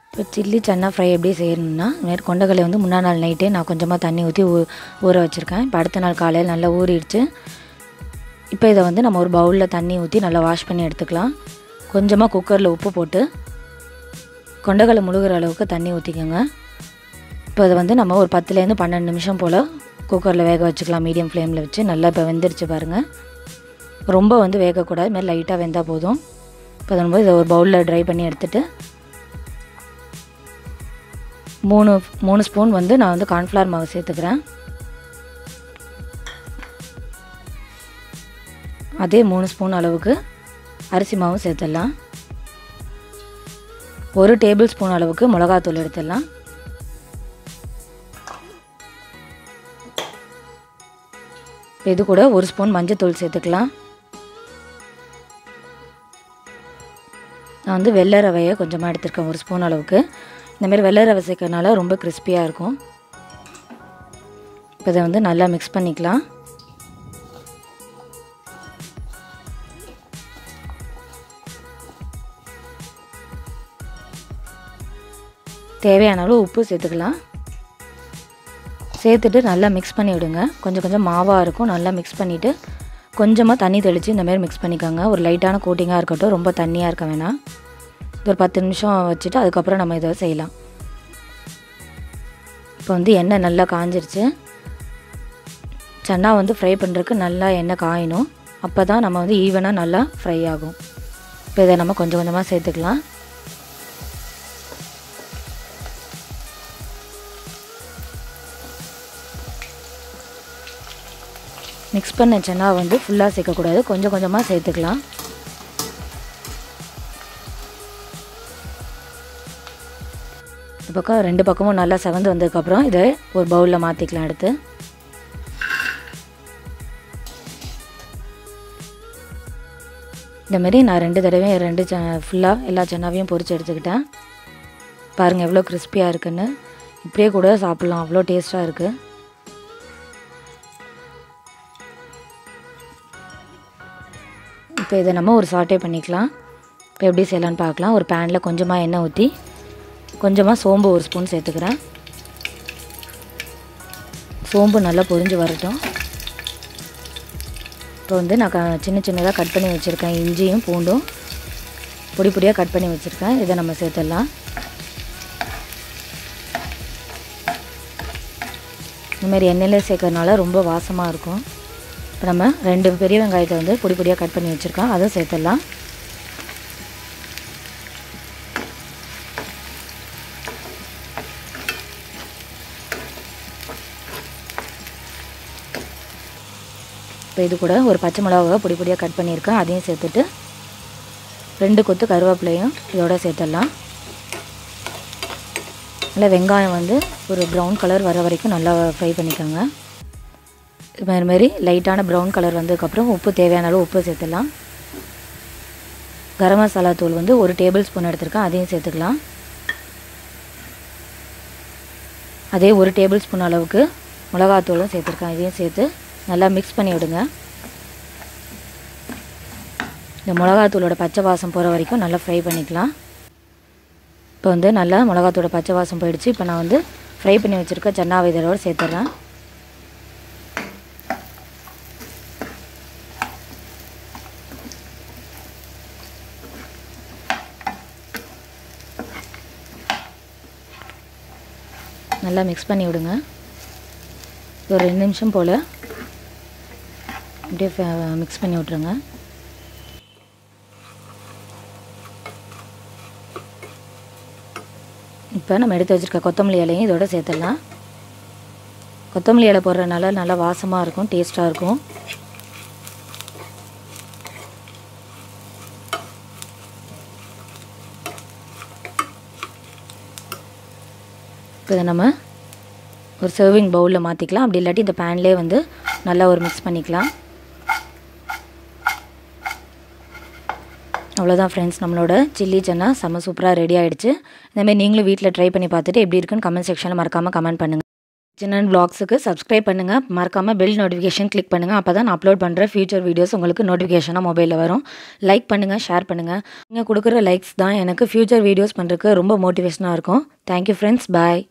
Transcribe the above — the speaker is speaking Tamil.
இப்போ சில்லி சன்னா ஃப்ரை எப்படி செய்யணும்னா, கொண்டக்கடலை வந்து முன்னா நாள் நைட்டே நான் கொஞ்சமாக தண்ணி ஊற்றி ஊற வச்சுருக்கேன். இப்போ அடுத்த நாள் காலையில் நல்லா ஊறிடுச்சு. இப்போ இதை வந்து நம்ம ஒரு பவுலில் தண்ணி ஊற்றி நல்லா வாஷ் பண்ணி எடுத்துக்கலாம். கொஞ்சமாக குக்கரில் உப்பு போட்டு கொண்டக்கடலை முழுகிற அளவுக்கு தண்ணி ஊற்றிக்கோங்க. இப்போ அதை வந்து நம்ம ஒரு 10லேருந்து 12 நிமிஷம் போல் குக்கரில் வேக வச்சுக்கலாம். மீடியம் ஃப்ளேமில் வச்சு நல்லா இப்போ வெந்துருச்சு பாருங்கள். ரொம்ப வந்து வேகக்கூடாது, இதுமாதிரி லைட்டாக வெந்தால் போதும். இப்போ அதை இதை ஒரு பவுலில் ட்ரை பண்ணி எடுத்துகிட்டு 3 ஸ்பூன் வந்து நான் வந்து கார்ன்ஃப்ளவர் மாவு சேர்த்துக்கிறேன். அதே 3 ஸ்பூன் அளவுக்கு அரிசி மாவு சேர்த்துடலாம். 1 டேபிள் ஸ்பூன் அளவுக்கு மிளகாத்தூள் எடுத்துடலாம். இது கூட 1 ஸ்பூன் மஞ்சத்தூள் சேர்த்துக்கலாம். நான் வந்து வெள்ளை ரவையை கொஞ்சமாக எடுத்துருக்கேன், 1 ஸ்பூன் அளவுக்கு. இந்தமாரி வெள்ளை ரவை சேர்க்கறனால ரொம்ப கிறிஸ்பியாக இருக்கும். இப்போ இதை வந்து நல்லா மிக்ஸ் பண்ணிக்கலாம். தேவையான அளவு உப்பு சேர்த்துக்கலாம். சேர்த்துட்டு நல்லா மிக்ஸ் பண்ணி விடுங்க. கொஞ்சம் கொஞ்சம் மாவாக இருக்கும். நல்லா மிக்ஸ் பண்ணிவிட்டு கொஞ்சமாக தண்ணி தெளித்து இந்தமாரி மிக்ஸ் பண்ணிக்கோங்க. ஒரு லைட்டான கோட்டிங்காக இருக்கட்டும், ரொம்ப தண்ணியாக இருக்க வேணாம். இது ஒரு 10 நிமிஷம் வச்சுட்டு அதுக்கப்புறம் நம்ம இதை செய்யலாம். இப்போ வந்து எண்ணெய் நல்லா காஞ்சிருச்சு. சன்னா வந்து ஃப்ரை பண்ணுறதுக்கு நல்லா எண்ணெய் காயணும். அப்போ தான் நம்ம வந்து ஈவனாக நல்லா ஃப்ரை ஆகும். இப்போ இதை நம்ம கொஞ்சம் கொஞ்சமாக சேர்த்துக்கலாம். மிக்ஸ் பண்ண சன்னா வந்து ஃபுல்லாக சேர்க்கக்கூடாது, கொஞ்சம் கொஞ்சமாக சேர்த்துக்கலாம். இந்த பக்கம் 2 பக்கமும் நல்லா செவந்து வந்ததுக்கப்புறம் இதை ஒரு பவுலில் மாற்றிக்கலாம். எடுத்து இந்தமாரி நான் 2 தடவையும் ஃபுல்லாக எல்லா சன்னாவையும் பொரித்து எடுத்துக்கிட்டேன். பாருங்கள் எவ்வளோ கிறிஸ்பியாக இருக்குன்னு. இப்படியே கூட சாப்பிட்லாம், அவ்வளோ டேஸ்ட்டாக இருக்குது. இப்போ இதை நம்ம ஒரு சாட்டே பண்ணிக்கலாம். இப்போ எப்படி செய்யலான்னு பார்க்கலாம். ஒரு பேனில் கொஞ்சமாக எண்ணெய் ஊற்றி கொஞ்சமாக சோம்பு 1 ஸ்பூன் சேர்த்துக்கிறேன். சோம்பு நல்லா பொரிஞ்சு வரட்டும். இப்போ வந்து நான் சின்ன சின்னதாக கட் பண்ணி வச்சுருக்கேன். இஞ்சியும் பூண்டும் பொடி பொடியாக கட் பண்ணி வச்சுருக்கேன். இதை நம்ம சேர்த்துடலாம். இந்தமாரி எண்ணெயில் சேர்க்கறதுனால ரொம்ப வாசமாக இருக்கும். இப்போ நம்ம 2 பெரிய வெங்காயத்தை வந்து பொடி பொடியாக கட் பண்ணி வச்சுருக்கோம், அதை சேர்த்துடலாம். இப்போ இது கூட ஒரு பச்சை மிளகாவை பொடி பொடியாக கட் பண்ணியிருக்கேன், அதையும் சேர்த்துட்டு 2 கொத்து கருவேப்பிலையும் இதோட சேர்த்துடலாம். நல்லா வெங்காயம் வந்து ஒரு ப்ரௌன் கலர் வர வரைக்கும் நல்லா ஃப்ரை பண்ணிக்கோங்க. இது மாதிரி லைட்டான ப்ரௌன் கலர் வந்ததுக்கப்புறம் உப்பு தேவையான அளவு உப்பு சேர்த்துடலாம். கரம் மசாலா தூள் வந்து 1 டேபிள் ஸ்பூன் எடுத்துருக்கேன், அதையும் சேர்த்துக்கலாம். அதே 1 டேபிள் ஸ்பூன் அளவுக்கு மிளகாத்தூளும் சேர்த்துருக்கேன், இதையும் சேர்த்து நல்லா மிக்ஸ் பண்ணி விடுங்க. இந்த மிளகாத்தூளோட பச்சை வாசம் போகிற வரைக்கும் நல்லா ஃப்ரை பண்ணிக்கலாம். இப்போ வந்து நல்லா மிளகாத்தூளோட பச்சை வாசம் போயிடுச்சு. இப்போ நான் வந்து ஃப்ரை பண்ணி வச்சுருக்க சன்னாவை இதோட சேர்த்துட்றேன். நல்லா மிக்ஸ் பண்ணி விடுங்க. ஒரு 2 நிமிஷம் போல் அப்படியே மிக்ஸ் பண்ணி விட்ருங்க. இப்போ நம்ம எடுத்து வச்சுருக்க கொத்தமல்லி இலையும் இதோட சேர்த்துடலாம். கொத்தமல்லி இலை போடுறதுனால நல்லா வாசமாக இருக்கும், டேஸ்ட்டாக இருக்கும். இப்போ இதை நம்ம ஒரு சர்விங் பவுலில் மாற்றிக்கலாம். அப்படி இல்லாட்டி இந்த பேன்லேயே வந்து நல்லா ஒரு மிக்ஸ் பண்ணிக்கலாம். அவ்வளோதான் ஃப்ரெண்ட்ஸ், நம்மளோட சில்லி சன்னா செம்ம சூப்பராக ரெடி ஆகிடுச்சு. இந்தமாதிரி நீங்களும் வீட்டில் ட்ரை பண்ணி பார்த்துட்டு எப்படி இருக்குன்னு கமெண்ட் செக்ஷனில் மறக்காமல் கமெண்ட் பண்ணுங்கள். சின்னன் vlogsக்கு சப்ஸ்கிரைப் பண்ணுங்கள். மறக்காமல் பெல் நோட்டிஃபிகேஷன் கிளிக் பண்ணுங்கள். அப்போ தான் நான் அப்லோட் பண்ணுற ஃபியூச்சர் வீடியோஸ் உங்களுக்கு நோட்டிஃபிகேஷனாக மொபைலில் வரும். லைக் பண்ணுங்கள், ஷேர் பண்ணுங்கள். நீங்கள் கொடுக்குற லைக்ஸ் தான் எனக்கு ஃபியூச்சர் வீடியோஸ் பண்ணுறதுக்கு ரொம்ப மோட்டிவேஷனாக இருக்கும். Thank you friends. பாய்.